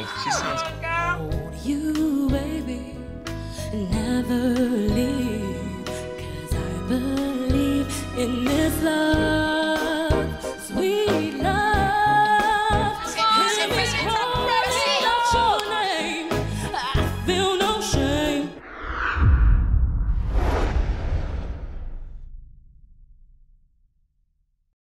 She sounds. Hold you, baby, never leave, 'cause I believe in this love.